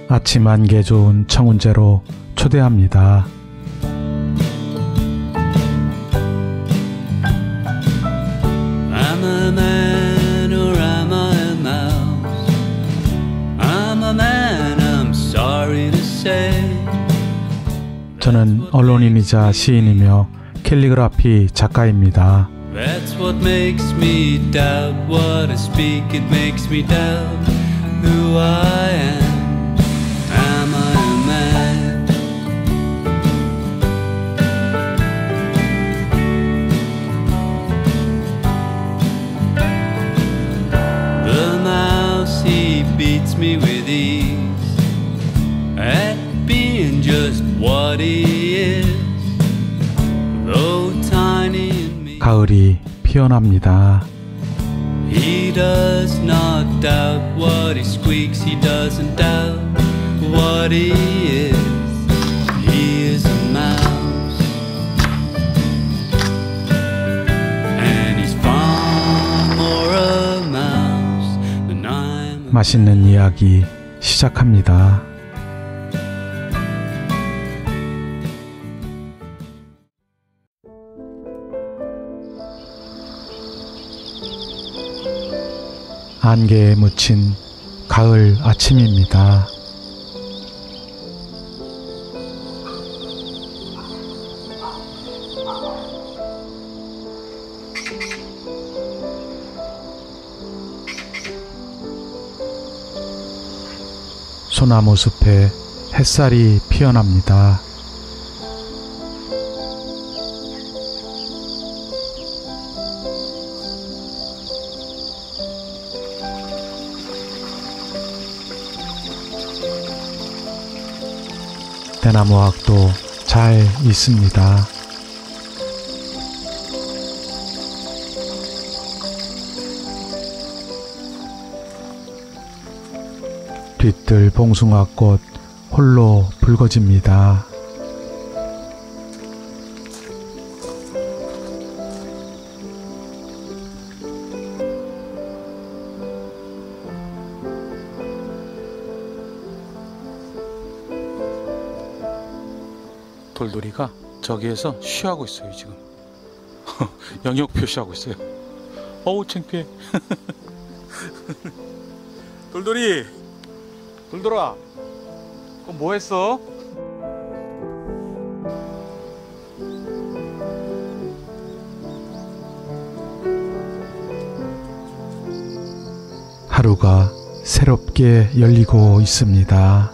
아침 안개 좋은 청운제로 초대합니다. I'm a man or am I a mouse? I'm a man, I'm sorry to say. 저는 언론인이자 시인이며 캘리그라피 작가입니다. That's what makes me doubt what I speak. It makes me doubt who I am. Am I a man? The mouse, he beats me with ease at being just what he is. Though tiny and mean, 가을이 피어납니다. he does not doubt what he squeaks. He doesn't doubt what he is. He is a mouse, and he's far more a mouse than I'm. 맛있는 이야기 시작합니다. 안개에 묻힌 가을 아침입니다. 소나무 숲에 햇살이 피어납니다. 대나무학도 잘 있습니다. 뒤뜰 봉숭아꽃 홀로 붉어집니다. 돌돌이가 저기에서 쉬하고 있어요. 지금 영역 표시하고 있어요. 어우 창피해. 돌돌이, 돌돌아, 그럼 뭐 했어? 하루가 새롭게 열리고 있습니다.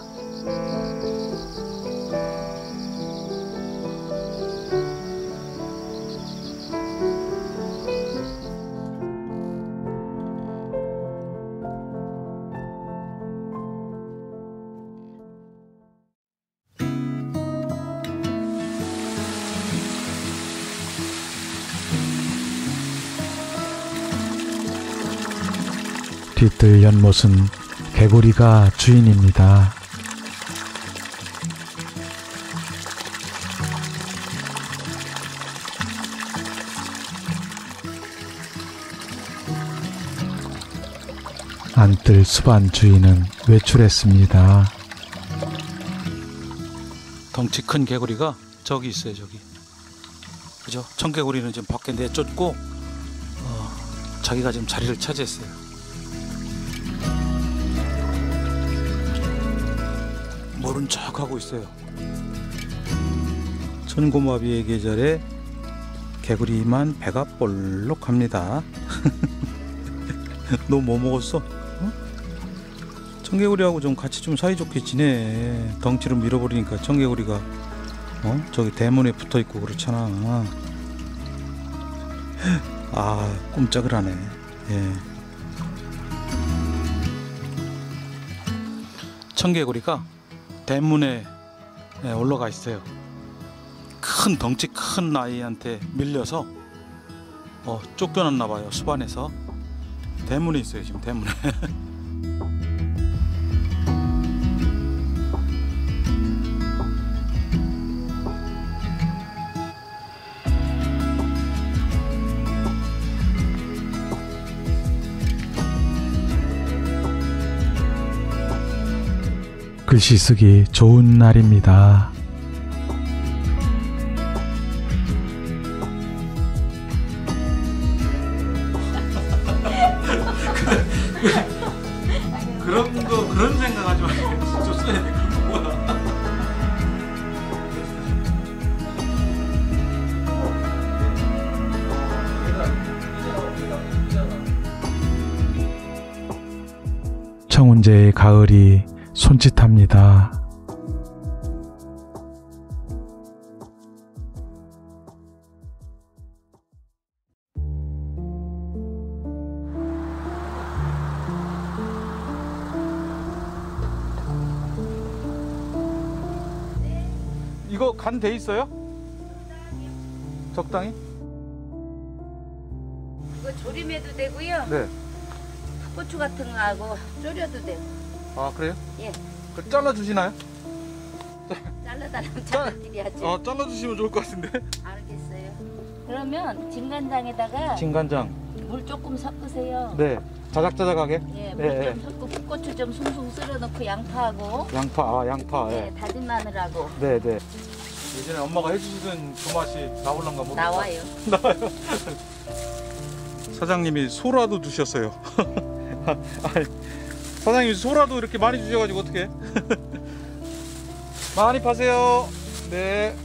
뒤뜰 연못은 개구리가 주인입니다. 안뜰 수반 주인은 외출했습니다. 덩치 큰 개구리가 저기 있어요. 저기. 그죠? 청개구리는 지금 밖에 내쫓고 자기가 지금 자리를 차지했어요. 모른 척 하고 있어요. 천고마비의 계절에 개구리만 배가 볼록합니다. 너 뭐 먹었어? 어? 청개구리하고 좀 같이 좀 사이좋게 지내. 덩치로 밀어버리니까 청개구리가 저기 대문에 붙어있고 그렇잖아. 아, 꼼짝을 하네. 예. 청개구리가 대문에 올라가 있어요. 큰 덩치 큰 아이한테 밀려서 쫓겨났나 봐요. 수반에서 대문에 있어요. 지금 대문에. 글씨 쓰기 좋은 날입니다. 그런 생각하지 말고 진짜 써야 돼. 그런 거야. 청운제의 가을이 손짓합니다. 이거 간 돼 있어요? 적당히? 이거 조림해도 되고요. 네. 고추 같은 거 하고 졸여도 되고. 아 그래요? 예. 그 잘라 주시나요? 잘라달라면 잘라드려야죠. 잘라주시면 좋을 것 같은데. 알겠어요. 그러면 진간장에다가 진간장. 물 조금 섞으세요. 네. 자작자작하게. 예, 물 예, 좀 섞고 풋고추 좀 숭숭 썰어놓고 양파하고 양파. 예, 다진 마늘하고 네. 예전에 엄마가 해주시던 그 맛이 나올란가 모르겠다. 나와요. 사장님이 소라도 주셨어요. 아니, 사장님이 소라도 이렇게 많이 주셔가지고 어떡해. 많이 파세요. 네.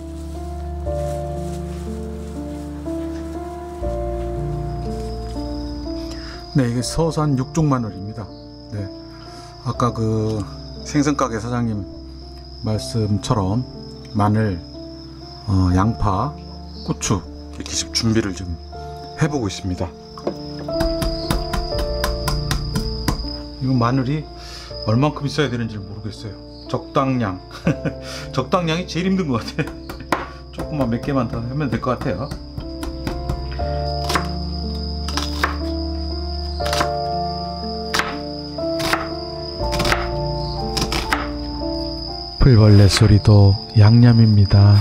네, 이게 서산 육종 마늘입니다. 네, 아까 그 생선가게 사장님 말씀처럼 마늘, 양파, 고추 이렇게 준비를 좀 해보고 있습니다. 이거 마늘이 얼만큼 있어야 되는지 모르겠어요. 적당량. 적당량이 제일 힘든 것 같아. 조금만 몇 개만 더 하면 될 것 같아요. 풀벌레 소리도 양념입니다.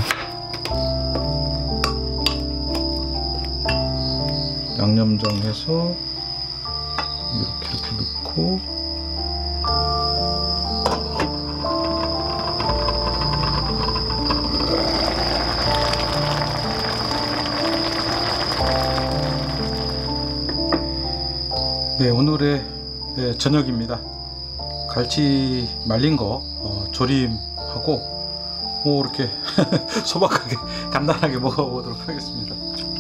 양념장 해서 이렇게 넣고 네, 오늘의 저녁입니다. 갈치 말린 거 조림하고 뭐 이렇게 소박하게 간단하게 먹어보도록 하겠습니다.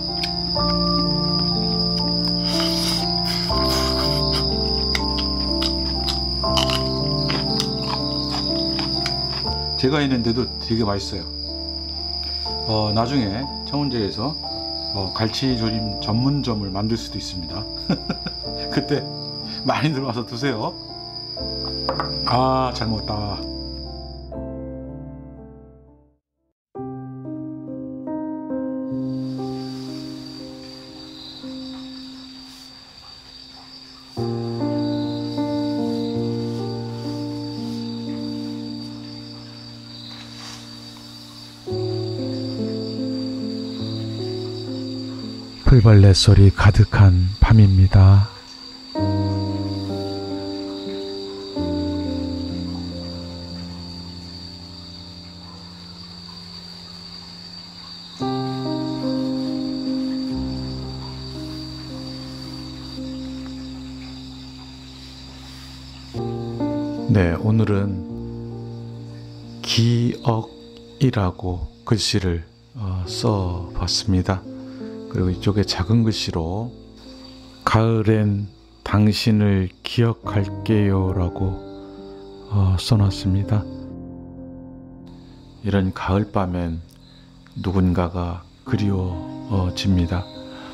제가 있는데도 되게 맛있어요. 나중에 청운제에서 갈치 조림 전문점을 만들 수도 있습니다. 그때 많이 들어와서 드세요. 아, 잘 먹었다. 풀벌레 소리 가득한 밤입니다. 네, 오늘은 기억이라고 글씨를 써 봤습니다. 그리고 이쪽에 작은 글씨로 가을엔 당신을 기억할게요 라고 써놨습니다. 이런 가을밤엔 누군가가 그리워집니다.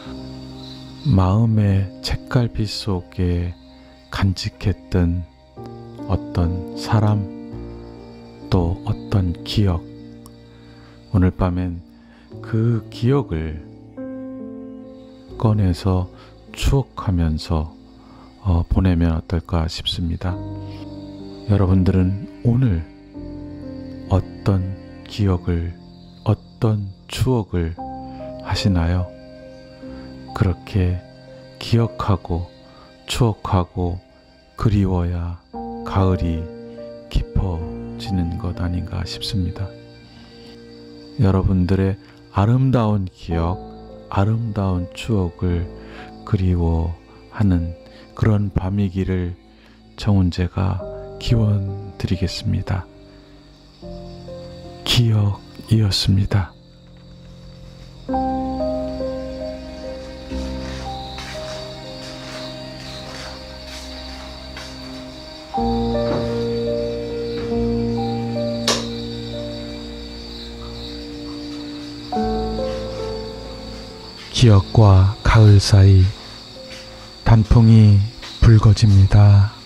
마음의 책갈피 속에 간직했던 어떤 사람, 또 어떤 기억, 오늘 밤엔 그 기억을 꺼내서 추억하면서 보내면 어떨까 싶습니다. 여러분들은 오늘 어떤 기억을, 어떤 추억을 하시나요? 그렇게 기억하고 추억하고 그리워야 가을이 깊어지는 것 아닌가 싶습니다. 여러분들의 아름다운 기억, 아름다운 추억을 그리워하는 그런 밤이기를 정훈재가 기원 드리겠습니다. 기억이었습니다. 기억과 가을 사이 단풍이 붉어집니다.